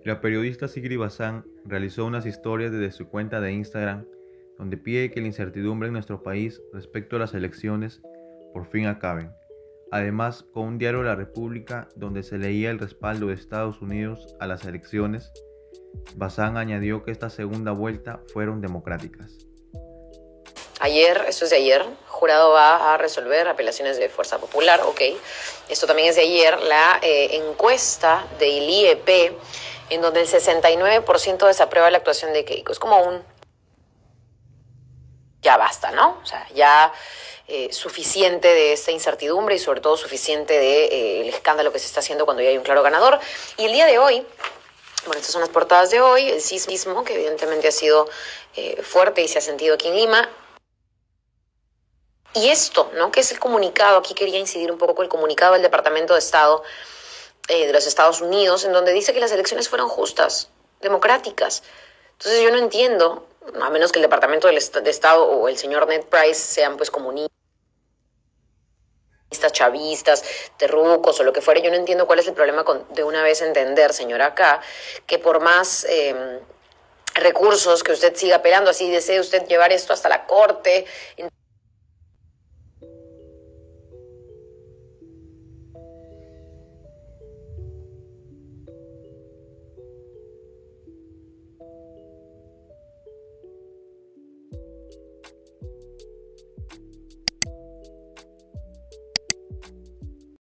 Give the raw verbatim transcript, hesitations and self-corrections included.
La periodista Sigrid Bazán realizó unas historias desde su cuenta de Instagram donde pide que la incertidumbre en nuestro país respecto a las elecciones por fin acaben. Además, con un diario de la República donde se leía el respaldo de Estados Unidos a las elecciones, Bazán añadió que esta segunda vuelta fueron democráticas. Ayer, esto es de ayer, jurado va a resolver apelaciones de Fuerza Popular, ok. Esto también es de ayer, la eh, encuesta del I E P, en donde el sesenta y nueve por ciento desaprueba la actuación de Keiko. Es como un... ya basta, ¿no? O sea, ya eh, suficiente de esta incertidumbre y sobre todo suficiente del de, eh, escándalo que se está haciendo cuando ya hay un claro ganador. Y el día de hoy... bueno, estas son las portadas de hoy, el sismo, que evidentemente ha sido eh, fuerte y se ha sentido aquí en Lima. Y esto, ¿no? Que es el comunicado, aquí quería incidir un poco el comunicado del Departamento de Estado eh, de los Estados Unidos, en donde dice que las elecciones fueron justas, democráticas. Entonces yo no entiendo, a menos que el Departamento del Est- de Estado o el señor Ned Price sean pues comunistas, chavistas, terrucos o lo que fuera, yo no entiendo cuál es el problema con de una vez entender, señora, acá, que por más... Eh, recursos que usted siga apelando, así desee usted llevar esto hasta la corte,